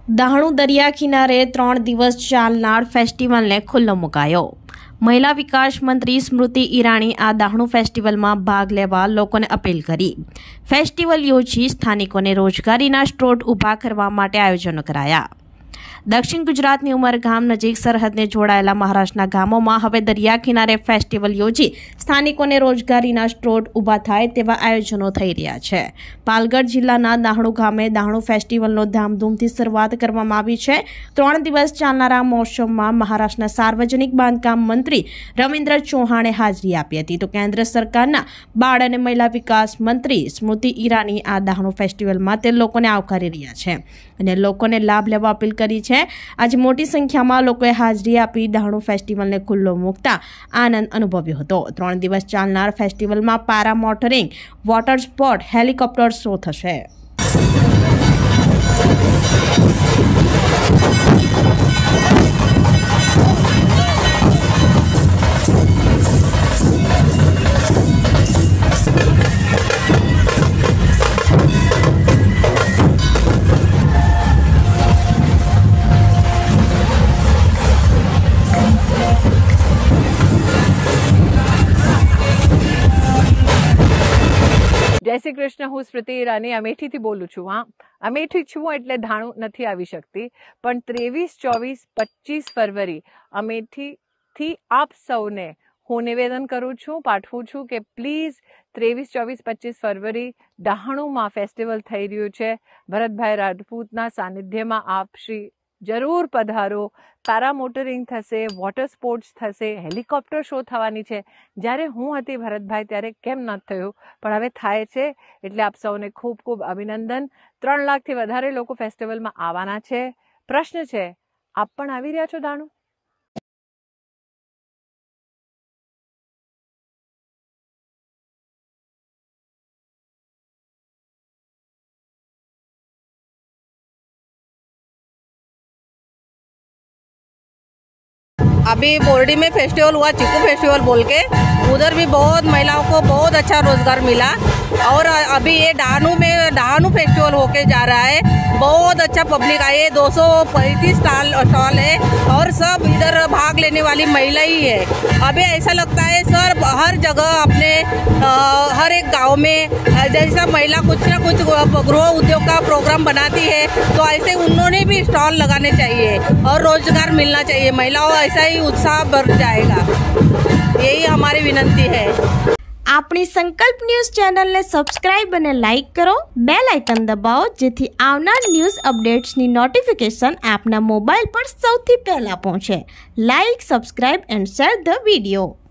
દાહણુ દરિયા કિનારે 3 દિવસ ચાલનાર ફેસ્ટિવલને ખુલ્લો મુકાયો। મહિલા વિકાસ મંત્રી સ્મૃતિ ઈરાની આ દાહણુ ફેસ્ટિવલમાં ભાગ લેવા લોકોને અપીલ કરી। ફેસ્ટિવલ યોજી સ્થાનિકોને રોજગારીના સ્ત્રોત ઊભા કરવા માટે આયોજનો કરાયા। દક્ષિણ ગુજરાતની ઉમરગામ નજીક સરહદને જોડાયેલા મહારાષ્ટ્રના ગામોમાં હવે દરિયા કિનારે ફેસ્ટિવલ યોજી સ્થાનિકોને રોજગારીના સ્ત્રોત ઊભા થાય તેવા આયોજનો થઈ રહ્યા છે। પાલગઢ જિલ્લાના દાહણુ ગામે દાહણુ ફેસ્ટિવલનો ધામધૂમથી શરૂઆત કરવામાં આવી છે। 3 દિવસ ચાલનારા મહોત્સવમાં મહારાષ્ટ્રના સાર્વજનિક બાંધકામ મંત્રી રવિન્દ્ર ચૌહાણે હાજરી આપી હતી, તો કેન્દ્ર સરકારના બાળ અને મહિલા વિકાસ મંત્રી સ્મૃતિ ઈરાની આ દાહણુ ફેસ્ટિવલમાં તે લોકોને આવકારી રહ્યા છે અને લોકોને લાભ લેવા અપીલ કરી છે। आज मोटी संख्या में लोगों हाजरी आपी दाहणु फेस्टिवल ने खुल्लो मुकता आनंद अनुभव्यो हतो। 3 दिवस चालनार फेस्टिवल में para motoring, water sport, helicopter show थशे। जय श्री कृष्ण। हूँ स्मृति ईरानी अमेठी थी बोलूँ छूँ। हाँ, अमेठी छूँ एटले धाणु नहीं आवी शकती, पण 23, 24, 25 फरवरी अमेठी थी आप सौने हूँ निवेदन करूँ छूँ, पाठवूँ छूँ कि प्लीज 23, 24, 25 फरवरी दाहणु में फेस्टिवल थई रह्युं छे। भरतभाई राजपूतना सानिध्यमां आप श्री जरूर पधारो। पारा मोटरिंग थशे, वॉटर स्पोर्ट्स थशे, हेलिकॉप्टर शो थवानी छे। ज्यारे हूँ हती भरतभाई त्यारे केम न थयुं, पण हवे थाय छे, एटले आप सौने खूब खूब अभिनंदन। 3 लाख थी वधारे लोको फेस्टिवल में आवाना छे। प्रश्न छे, आप पण आवी रह्या छो दाणु? अभी बोर्डी में फेस्टिवल हुआ, चिकू फेस्टिवल बोल के, उधर भी बहुत महिलाओं को बहुत अच्छा रोजगार मिला। और अभी ये दाहणु फेस्टिवल होके जा रहा है, बहुत अच्छा पब्लिक आई है। 235 स्टॉल है और सब इधर भाग लेने वाली महिला ही है। अभी ऐसा लगता है सर हर जगह अपने हर एक गांव में जैसा महिला कुछ ना कुछ गृह उद्योग का प्रोग्राम बनाती है, तो ऐसे उन्होंने भी स्टॉल लगाने चाहिए और रोजगार मिलना चाहिए। महिलाओं ऐसा ही उत्साह बढ़ जाएगा, यही हमारी विनंती है। अपनी संकल्प न्यूज चैनल ने सब्सक्राइब और लाइक करो, बेल आइकन दबाओ जेथी आवनार न्यूज अपडेट्स नी नोटिफिकेशन आपना मोबाइल पर सौथी पहला पहुंचे। Like, subscribe and share the video.